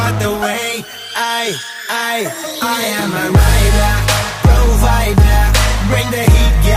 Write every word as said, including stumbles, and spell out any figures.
about the way I, I, I am a rider, provider. Bring the